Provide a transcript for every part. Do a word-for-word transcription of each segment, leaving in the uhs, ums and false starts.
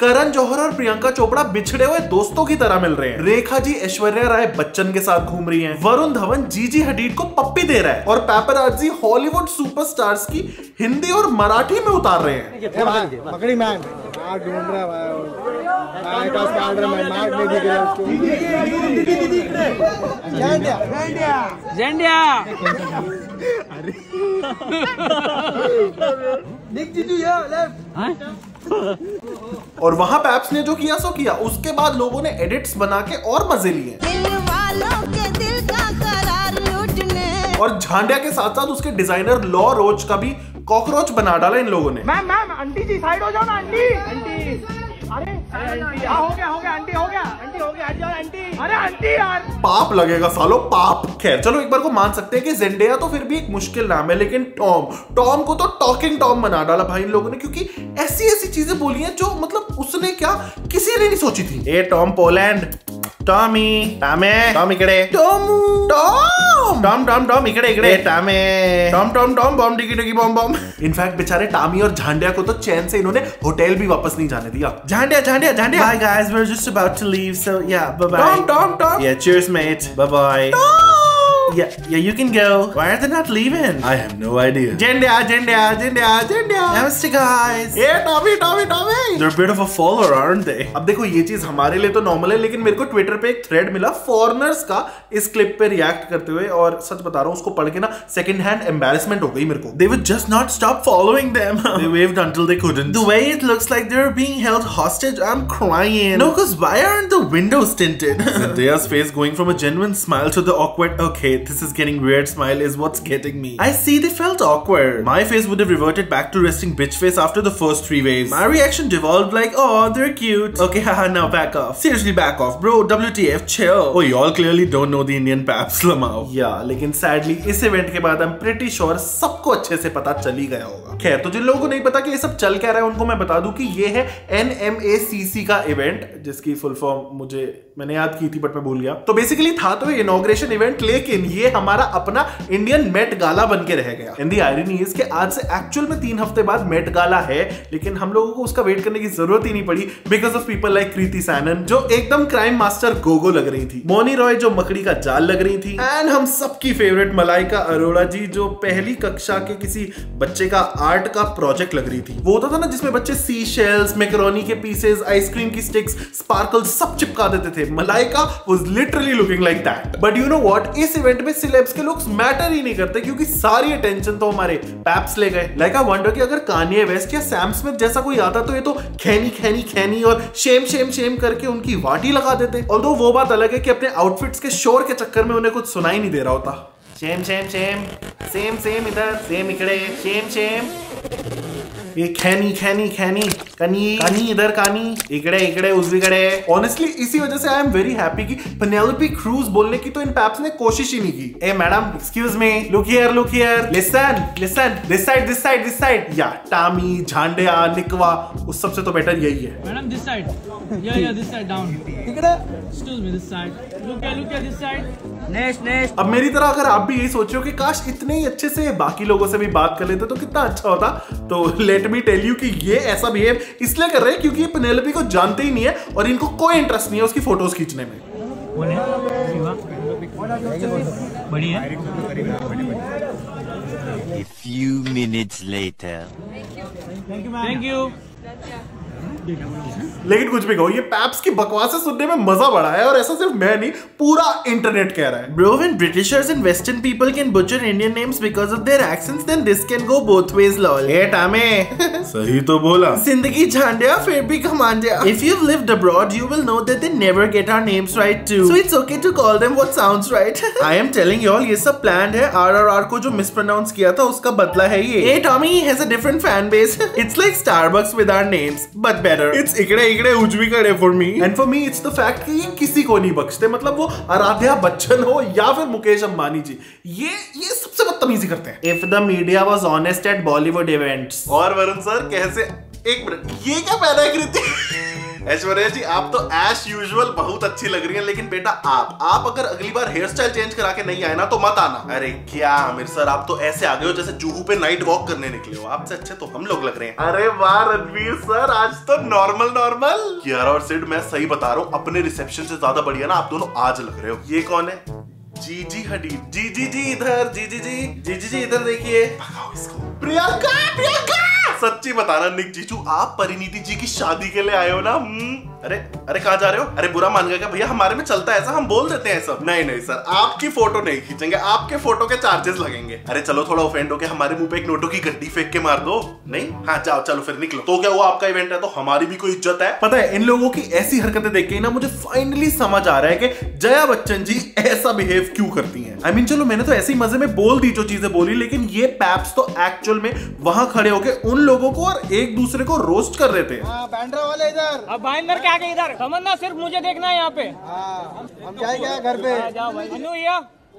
करण जौहर और प्रियंका चोपड़ा बिछड़े हुए दोस्तों की तरह मिल रहे हैं। रेखा जी ऐश्वर्या राय बच्चन के साथ घूम रही हैं। वरुण धवन जीजी हडीड को पप्पी दे रहा है और पेपराजी हॉलीवुड सुपरस्टार्स की हिंदी और मराठी में उतार रहे हैं। पकड़ी मैन ढूंढ रहा है और वहां पैप्स ने जो किया सो किया, उसके बाद लोगों ने एडिट्स बना के और मजे लिए और झांडिया के साथ साथ उसके डिजाइनर लॉ रोच का भी कॉकरोच बना डाला इन लोगों ने। Ma'am ma'am aunty ji side हो जाओ ना आंटी आंटी अरे आंटी हो गया हो गया आंटी हो गया आंटी हो गया जाओ आंटी अरे आंटी यार पाप लगेगा सालो पाप। खैर चलो एक बार को मान सकते हैं कि जेंडेया तो फिर भी एक मुश्किल नाम है, लेकिन टॉम टॉम को तो टॉकिंग टॉम बना डाला भाई इन लोगों ने, क्योंकि ऐसी ऐसी चीजें बोली हैं जो मतलब उसने क्या किसी ने नहीं सोची थी। ए टॉम पोलैंड टॉमी टामे टॉम इकडे Tom Tom Tom Tom Tom इकडे इकडे टामे Tom Tom Tom bomb diggy diggy bomb bomb. In fact बेचारे टामी और झांडिया को तो चैन से इन्होंने होटल भी वापस नहीं जाने दिया। झांडिया झांडिया झांडिया bye guys we are just about to leave so yeah bye bye Tom Tom Tom yeah cheers mate bye bye Yeah, yeah, you can go. Why are they not leaving? I have no idea. Jendia, Jendia, Jendia, Jendia. Namaste, guys. Hey, Tommy, Tommy, Tommy. They're a bit of a follower, aren't they? अब देखो ये चीज हमारे लिए तो normal है, लेकिन मेरे को ट्विटर पे एक थ्रेड मिला फॉरेनर्स का इस क्लिप पे रिएक्ट करते हुए, और सच बता रहा हूँ उसको पढ़ के ना सेकंड हैंड एम्बैरेसमेंट हो गई मेरे को। They would just not stop following them. They waved until they couldn't. The way it looks like they're being held hostage, I'm crying. No, because why aren't the windows tinted? Zendaya's face going from a genuine smile to the awkward, okay, this is getting weird smile is what's getting me. I see they felt awkward. My face would have reverted back to resting bitch face after the first three waves. My reaction devolved like, oh, they're cute. Okay, haha, now back off. Seriously, back off, bro. W T F, chill. Oh, y'all clearly don't know the Indian paps, Lamau. Yeah, लेकिन sadly इस event के बाद I'm pretty sure सबको अच्छे से पता चल ही गया होगा। खैर, तो जिन लोगों को नहीं पता कि ये सब चल क्या रहा है, उनको मैं बता दूं कि ये है N M A C C का इवेंट, जिसकी फुल फॉर्म मुझे मैंने याद की थी बट मैं भूल गया। तो बेसिकली था तो इनॉग्रेशन इवेंट, लेकिन ये हमारा अपना इंडियन मेट गाला बन के रह गया। एंड द आयरनी इज कि आज से एक्चुअल में तीन हफ्ते बाद मेट गाला है, लेकिन हम लोगों को उसका वेट करने की जरूरत ही नहीं पड़ी because of people like Kriti Sanon जो एकदम क्राइम मास्टर गोगो लग रही थी, मोनी रॉय जो मकड़ी का जाल लग रही थी, एंड हम सबकी फेवरेट मलाइका अरोड़ा जी जो पहली कक्षा के किसी बच्चे का आर्ट का प्रोजेक्ट लग रही थी। वो होता था ना जिसमें बच्चे सी शेल्स, मैकरोनी के पीसेस, आइसक्रीम की स्टिक्स, स्पार्कल्स सब चिपका देते थे। Malaika was literally looking like that. But you know what, इस इवेंट में सिलेब्स के लुक्स मैटर ही नहीं करते क्योंकि सारी अटेंशन तो हमारे पैप्स ले गए। लाइक आई वंडर कि अगर कान्ये वेस्ट या सैम स्मिथ जैसा कोई आता तो ये तो खैनी खैनी खैनी और शेम शेम शेम करके उनकी वाटी लगा देते। ऑल्दो वो बात अलग है कि अपने आउटफिट्स के शोर के चक्कर में उन्हें कुछ सुनाई नहीं दे रहा होता। Shame shame shame same same इधर सेम इकड़े शेम शेम ये खैनी खैनी खैनी कनी कनी इधर कानी इकड़े इकड़े उजवीकड़े। ऑनेस्टली इसी वजह से आई एम वेरी हैप्पी कि पेनेलोपी क्रूज बोलने की तो इन पैप्स ने कोशिश ही नहीं की। ए madam excuse me, look here look here, listen listen, this side this side this side. Yeah Tommy झांडिया निकवा उस सबसे तो बेटर यही है। Madam this side, yeah yeah this side down, इकड़े excuse me this side, look here look here this side, next next. अब मेरी तरह अगर आप भी यही सोच रहे हो कि काश इतने ही अच्छे से बाकी लोगों से भी बात कर लेते तो कितना अच्छा होता, तो लेट मी टेल यू कि ये ऐसा बिहेव इसलिए कर रहे हैं क्योंकि ये पेनेलोपी को जानते ही नहीं है और इनको कोई इंटरेस्ट नहीं है उसकी फोटोज खींचने में। बढ़िया। A few minutes later. Thank you, thank you. लेकिन कुछ भी कहो, ये पैप्स की बकवासें सुनने में मजा बड़ा है और ऐसा सिर्फ मैं नहीं पूरा इंटरनेट कह रहा है। Bro, when Britishers and Western people can butcher Indian names because of their accents, then this can go both ways, lol. Hey, टामे सही तो बोला। जिंदगी झांडिया फिर भी घमांडिया। If you've lived abroad, you will know that they never get our names right too. So it's okay to call them what sounds right. I am telling you all, ये सब planned है। R R R को जो mispronounce किया था उसका बदला है ये। Hey, Tommy has a different fan base. It's like Starbucks with our names, but better. It's इकड़े इकड़े उजवी कड़े for me. And for me it's the fact कि ये किसी को नहीं बख्शते, मतलब वो आराध्या बच्चन हो या फिर मुकेश अंबानी जी, ये ये सबसे बदतमीजी करते हैं। If the media was honest at Bollywood events। और वरुण सर कैसे, एक मिनट, ये क्या पहना है कृति? ऐश्वर्या जी आप तो एज यूजुअल बहुत अच्छी लग रही हैं, लेकिन बेटा आप आप अगर अगली बार हेयर स्टाइल चेंज करा के नहीं आए ना तो मत आना। अरे क्या आमिर सर, आप तो ऐसे आ गए हो जैसे जुहू पे नाइट वॉक करने निकले हो। आपसे अच्छे तो हम लोग लग रहे हैं। अरे वाह रणवीर सर, आज तो नॉर्मल नॉर्मल। यार और सिड मैं सही बता रहा हूँ, अपने रिसेप्शन से ज्यादा बढ़िया ना आप दोनों आज लग रहे हो। ये कौन है? जीजी हडीड। जी जी जी इधर, जी जी जी जी जी जी इधर देखिए। भगाओ इसको। प्रियंका प्रियंका सच्ची बताना निक जीजू, आप परिणीति जी की शादी के लिए आए हो ना? अरे अरे कहाँ जा रहे हो? अरे बुरा मान गया क्या भैया? हमारे में चलता है ऐसा, हम बोल देते हैं सब। नहीं नहीं सर, आपकी फोटो नहीं खींचेंगे, आपके फोटो के चार्जेस लगेंगे। अरे चलो थोड़ा ऑफेंड हो के हमारे मुंह पे एक नोटों की गड्डी फेंक के मार दो। नहीं हाँ जाओ चलो फिर निकलो। तो क्या हुआ, आपका इवेंट है तो हमारी भी कोई इज्जत है। पता है इन लोगों की ऐसी हरकतें देख के ना मुझे फाइनली समझ आ रहा है कि जया बच्चन जी ऐसा बिहेव क्यों करती हैं। आई मीन चलो मैंने तो ऐसे ही मजे में बोल दी जो चीजें बोली, लेकिन ये पैप्स तो एक्चुअल में वहां खड़े होके उन लोगों को और एक दूसरे को रोस्ट कर रहे थे। बैंड्रा वाले इधर, अब बाइंदर के आगे इधर, तमन्ना सिर्फ मुझे देखना है यहाँ पे। हाँ, हम जाए क्या घर पे? जाओ भाई। अनु या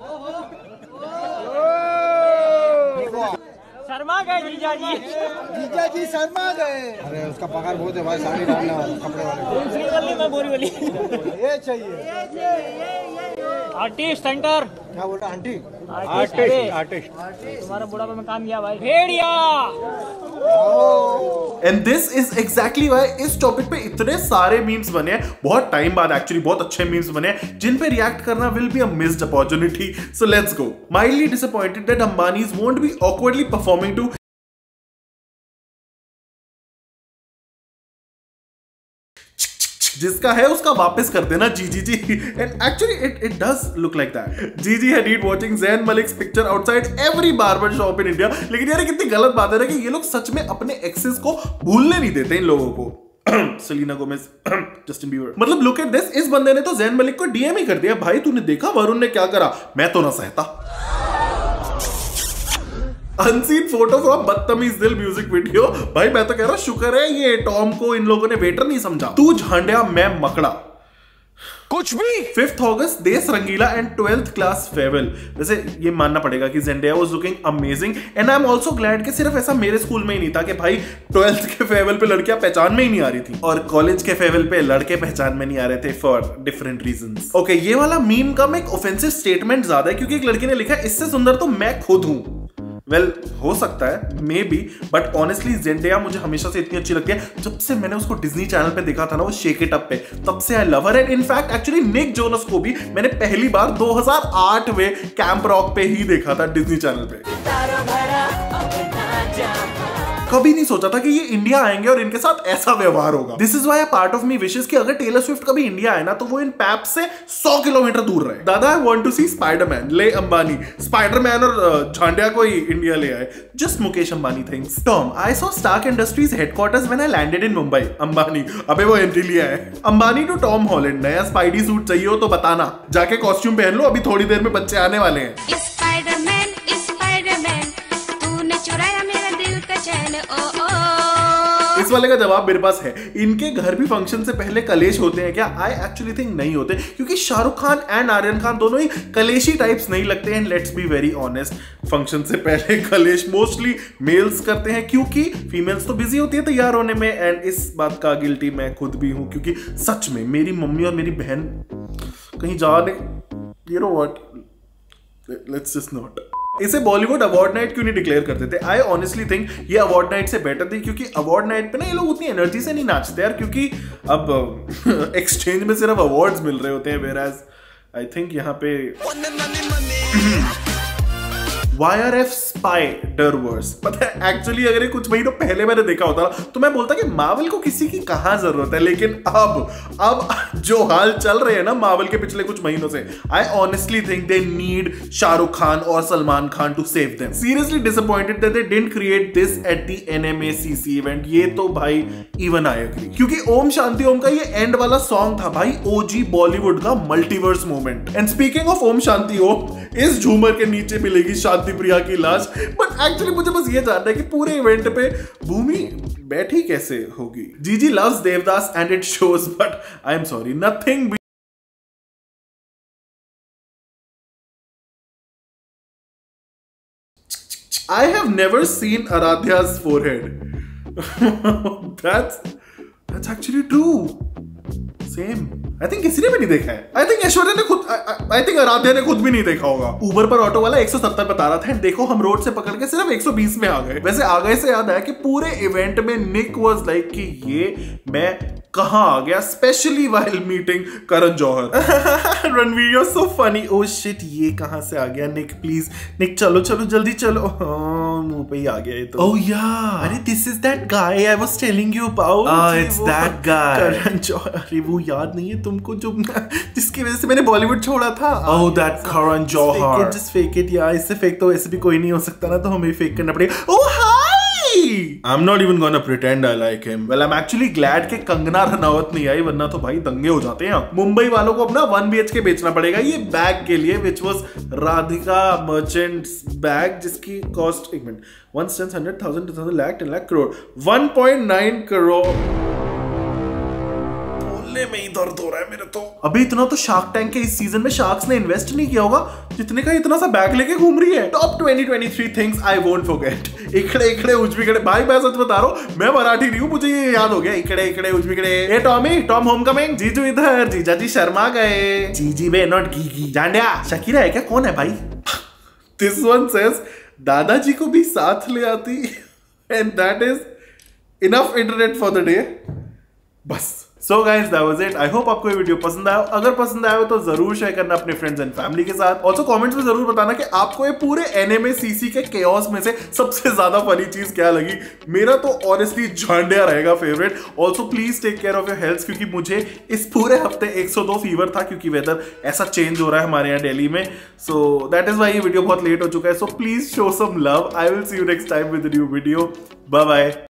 शर्मा गए जीजा जी, जीजा जी शर्मा गए। अरे उसका पगार बहुत है भाई, साड़ी डालने वाला कपड़े वाले। वाली मैं बोरी वाली ये चाहिए। आर्टिस्ट सेंटर क्या बोल रहा? आंटी आर्टिस्ट आर्टिस्ट तुम्हारा बुढ़ापा में काम किया भाई। भेड़िया। And this is exactly why इस टॉपिक पे इतने सारे मीम्स बने हैं, बहुत टाइम बाद एक्चुअली बहुत अच्छे मीम्स बने हैं जिन पे रिएक्ट करना will be a missed opportunity. So let's go. Mildly disappointed that Ambanis won't be awkwardly performing to जिसका है उसका वापस कर देना जी जी जी। And actually it it does look like that. Gigi Hadid watching Zayn Malik's picture outside every barber shop in India. लेकिन यार कितनी गलत बात है ना कि ये लोग सच में अपने एक्सेस को भूलने नहीं देते इन लोगों को। सेलिना गोमेज, जस्टिन बीबर, मतलब लुक एट दिस, इस बंदे ने तो ज़ैन मलिक को डीएम ही कर दिया। भाई तूने देखा वरुण ने क्या करा? मैं तो ना सहता। अनसीन फोटो फ्रॉम बदतमीज दिल म्यूजिक वीडियो। भाई मैं तो कह रहा हूं शुक्र है ये टॉम को इन लोगों ने वेटर नहीं समझा। तू झांडिया मैं मकड़ा, कुछ भी। Fifth August Desh Rangila and twelfth class farewell. वैसे ये मानना पड़ेगा कि Zendaya was looking amazing and I am also glad कि सिर्फ ऐसा मेरे स्कूल में ही नहीं था कि भाई ट्वेल्थ के फेयरवेल पे लड़कियां पहचान में ही नहीं आ रही थी और कॉलेज के फेयरवेल पे लड़के पहचान में नहीं आ रहे थे फॉर डिफरेंट रीजंस। ओके ये वाला मीम का में एक ऑफेंसिव स्टेटमेंट ज्यादा है क्योंकि एक लड़की ने लिखा इससे सुंदर तो मैं खुद हूं। वेल well, हो सकता है maybe, but honestly Zendaya मुझे हमेशा से इतनी अच्छी लगती है। जब से मैंने उसको डिज्नी चैनल पे देखा था ना वो शेक इट अप पे, तब से I love her. And in fact actually Nick Jonas को भी मैंने पहली बार दो हज़ार आठ में कैंप रॉक पे ही देखा था डिज्नी चैनल पे। कभी नहीं सोचा था कि ये इंडिया आएंगे और इनके साथ ऐसा व्यवहार होगा। This is why a part of me wishes कि अगर टेलर स्विफ्ट कभी इंडिया आए ना तो वो इन पैप से सौ किलोमीटर दूर रहे। दादा I want to see Spiderman, ले अंबानी स्पाइडरमैन और झांडिया को ही इंडिया ले आए। Just Mukesh Ambani things. Tom I saw Stark Industries headquarters when I landed in Mumbai. Ambani अबे वो एंट्री लिया है। अंबानी टू टॉम हॉलैंड, नया स्पाइडी सूट चाहिए हो तो बताना, जाके कॉस्ट्यूम पहन लो, अभी थोड़ी देर में बच्चे आने वाले हैं। स्पाइडरमैन स्पाइडरमैन तूने चुराया मेरा दिल का चैन ओ ओ। इस वाले का जवाब मेरे पास है। इनके घर भी फंक्शन से पहले कलेश होते हैं क्या? आई एक्चुअली थिंक नहीं होते क्योंकि शाहरुख खान एंड आर्यन खान दोनों ही कलेशी टाइप्स नहीं लगते हैं। Let's be very honest, function से पहले कलेश मोस्टली मेल्स करते हैं क्योंकि फीमेल्स तो बिजी होती है तैयार होने में। एंड इस बात का गिल्टी मैं खुद भी हूं क्योंकि सच में मेरी मम्मी और मेरी बहन कहीं जाने, you know what, let's just not. इसे बॉलीवुड अवार्ड नाइट क्यों नहीं डिक्लेयर करते थे? आई ऑनेस्टली थिंक ये अवार्ड नाइट से बेटर थी क्योंकि अवार्ड नाइट पे ना ये लोग उतनी एनर्जी से नहीं नाचते यार, क्योंकि अब एक्सचेंज में सिर्फ अवार्ड्स मिल रहे होते हैं। वेयरएज आई थिंक यहाँ पे वाई आर एफ स्पाइडरवर्स, पता है एक्चुअली अगर ये कुछ महीनों पहले मैंने देखा होता ना तो मैं बोलता कि मार्वल को किसी की कहां जरूरत है। लेकिन अब अब जो हाल चल रहे हैं ना मार्वल के पिछले कुछ महीनों से, I honestly think they need Shahrukh Khan और Salman Khan to save them. Seriously disappointed that they didn't create this at the N M A C C event. ये तो भाई इवन आई एग्री, क्योंकि ओम शांति ओम का ये एंड वाला सॉन्ग था भाई ओजी बॉलीवुड का multiverse moment. And speaking of Om Shanti Om, इस झूमर के नीचे मिलेगी शांति प्रिया की लाश। बट एक्चुअली मुझे बस ये जानना है कि पूरे इवेंट पे भूमि बैठी कैसे होगी। Gigi loves Devdas and it shows, but I am sorry nothing. I have never seen Aradhya's forehead. that's that's actually true. Same. I think किसी ने भी नहीं देखा है। आई थिंक ऐश्वर्या ने खुद, आई थिंक आराध्या ने खुद भी नहीं देखा होगा। ऊबर पर ऑटो वाला एक सौ सत्तर बता रहा था, देखो हम रोड से पकड़ के सिर्फ एक सौ बीस में आ गए। वैसे आ गए से याद आया कि पूरे इवेंट में निक वाज लाइक कि ये मैं कहां आ गया, specially while meeting Karan Johar. Ranveer you are so funny. Oh shit, ये कहां से आ गया निक? प्लीज निक चलो चलो जल्दी चलो। मुंह पे ही आ गया ये तो। ओह या, अरे this is that guy I was telling you about. ah it's that guy Karan Johar. अरे वो याद नहीं है तुमको जो जिसकी वजह से मैंने बॉलीवुड छोड़ा था? oh that Karan Johar. just fake it यार, इससे फेक तो वैसे भी कोई नहीं हो सकता ना, तो हमें फेक करना पड़ेगा। oh hi I'm not even gonna pretend I like him. Well, I'm actually glad कि कंगना रनावत नहीं आई, वरना तो भाई दंगे हो जाते हैं। मुंबई वालों को अपना वन बी एच के बेचना पड़ेगा ये बैग के लिए, which was Radhika Merchant's bag, जिसकी कॉस्ट एक minute one cents hundred thousand two thousand lakh ten lakh crore one point nine crore. में ही दर्द हो रहा है मेरे तो। अभी इतना तो शार्क टैंक के इस सीजन में शार्क्स ने इन्वेस्ट नहीं किया होगा जितने का इतना सा बैग लेके घूम रही है। Top twenty twenty three things I won't forget. इकड़े इकड़े उजबिकड़े, भाई मैं सच बता रहा हूँ, मैं मराठी नहीं हूँ, मुझे ये याद हो गया। इकड़े इकड़े उजबिकड़े। ए टॉमी, टॉम होमकमिंग, जीजू इधर, जीजा जी शर्मा गए, जीजी बे नॉट गीगी। जांडिया, शकीरा है क्या? कौन है भाई? दिस वन सेज दादाजी को भी साथ ले आती, and that is enough internet for the day. बस। So guys that was it. I hope आपको ये वीडियो पसंद आया। अगर पसंद आया हो तो जरूर शेयर करना अपने फ्रेंड्स एंड फैमिली के साथ। ऑल्सो कमेंट्स में जरूर बताना कि आपको ये पूरे एनिमे सीसी के केओस में से सबसे ज्यादा फनी चीज क्या लगी। मेरा तो ऑनेस्टली झांडिया रहेगा favourite. Also please take care of your health, क्योंकि मुझे इस पूरे हफ्ते एक सौ दो फीवर था, क्योंकि वेदर ऐसा चेंज हो रहा है हमारे यहाँ दिल्ली में। सो दैट इज वाई ये वीडियो बहुत लेट हो चुका है। So please show some love. I will see you next time with new video. Bye bye.